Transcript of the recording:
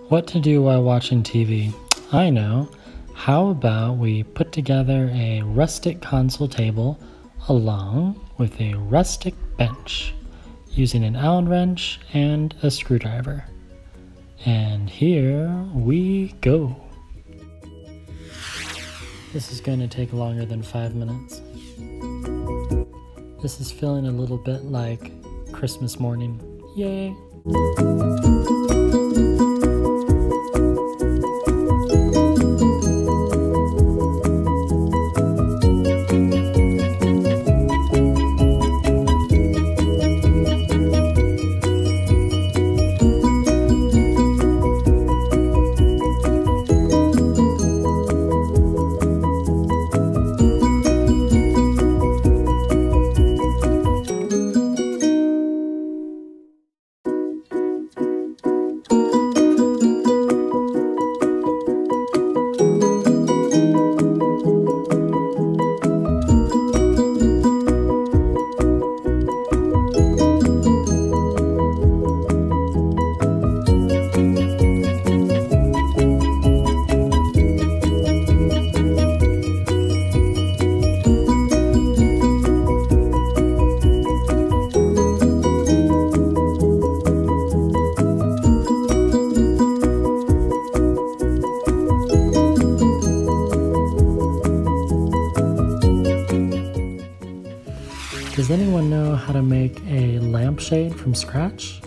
What to do while watching TV? I know. How about we put together a rustic console table along with a rustic bench using an Allen wrench and a screwdriver. And here we go. This is going to take longer than 5 minutes. This is feeling a little bit like Christmas morning. Yay! Does anyone know how to make a lampshade from scratch?